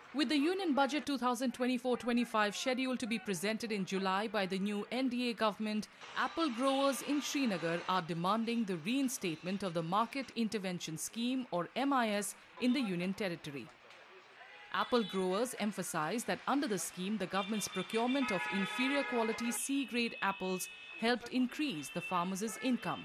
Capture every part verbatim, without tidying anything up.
With the Union Budget twenty twenty-four twenty-five scheduled to be presented in July by the new N D A government, apple growers in Srinagar are demanding the reinstatement of the Market Intervention Scheme or M I S in the Union Territory. Apple growers emphasize that under the scheme, the government's procurement of inferior quality C-grade apples helped increase the farmers' income.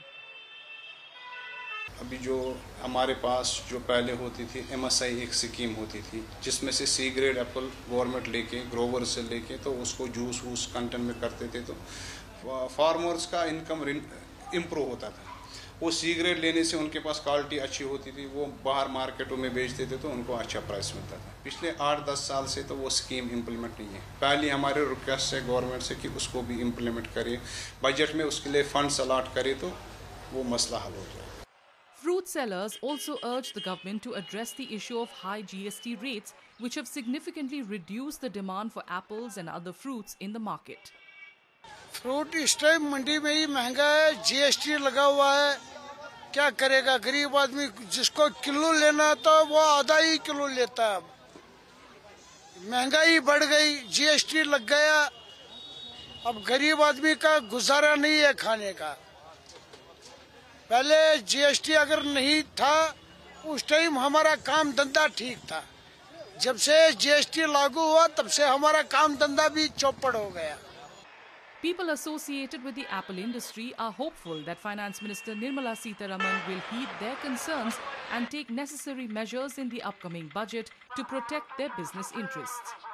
अभी जो हमारे पास जो पहले होती थी M S I एक scheme होती थी जिसमें से सी ग्रेड एप्पल गवर्नमेंट लेके ग्रोवर से लेके तो उसको जूस वूस कंटेन में करते थे तो फार्मर्स का इनकम इम्प्रूव होता था। वो सी ग्रेड लेने से उनके पास क्वालिटी अच्छी होती थी, वो बाहर मार्केटों में बेचते थे तो उनको अच्छा प्राइस मिलता था। पिछले आठ दस साल से तो वो स्कीम इम्प्लीमेंट नहीं है। पहले हमारे रिक्वेस्ट है गवर्नमेंट से कि उसको भी इम्प्लीमेंट करे, बजट में उसके लिए फंड्स अलॉट करे तो वो मसला हल हो जाए। Fruit sellers also urge the government to address the issue of high G S T rates, which have significantly reduced the demand for apples and other fruits in the market. Fruit इस time मंडी में ही महंगा है, G S T लगा हुआ है, क्या करेगा गरीब आदमी? जिसको किलो लेना था वो आधा ही किलो लेता है। महंगाई बढ़ गई, जी एस टी लग गया, अब गरीब आदमी का गुजारा नहीं है खाने का। पहले जी एस टी अगर नहीं था उस टाइम हमारा काम धंधा ठीक था, जब से जी एस टी लागू हुआ तब से हमारा काम धंधा भी चौपड़ हो गया। People associated with the apple industry are hopeful that Finance Minister Nirmala Sitharaman will heed their concerns and take necessary measures in the upcoming budget to protect their business interests.